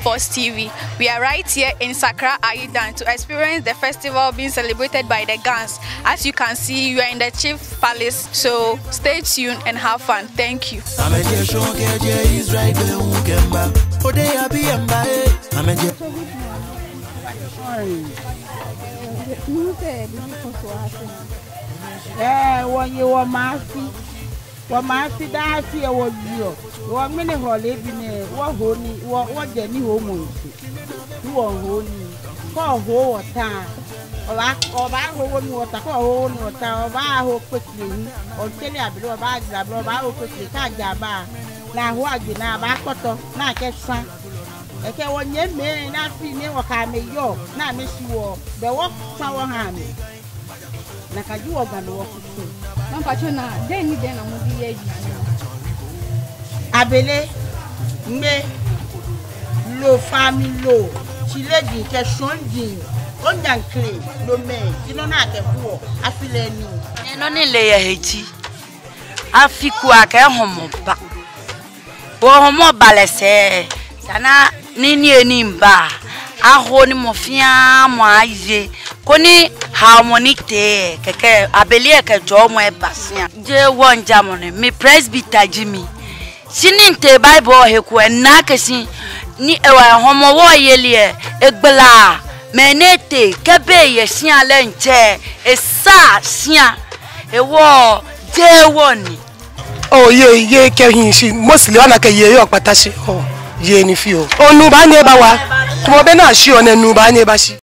Force TV. We are right here in Sakra Aidan to experience the festival being celebrated by the Gans. As you can see, you are in the Chief Palace, so stay tuned and have fun. Thank you. When you were Marcy, what Marcy died here was you. What many holiday, what honey, what Jenny home. You are honey, for whole time. Or back home water, for home water, or buy her quickly, or tell you about the blow quickly, can't jabba. Now, what you now back water, now get some. I can't want your man, not female, or can make your, not miss you, the walk sour hand. Nakajua gano wakutu. Nampacho na deni dena mudi yeji. Abele me lo family lo chileji ke shonji onyankle lo me ino na ke kuo afile ni. Eno ni le ya heji. Afiku ake homoba. Wo homoba lese. Sana nini enimba. Aho ni mofia mo aye. Koni harmonique keke abelie ke jomo e basia je won jamone mi presbyter jimi sininte bible heku na kesi ni ewa homo wo yelie egbela menete kebe ye sia le nche esa sia ewo je woni oh ye ke hin si mostly ona ke ye yo patase oh ye ni fi o onu ba ni e ba wa to be na si ona nu ba ni e ba si.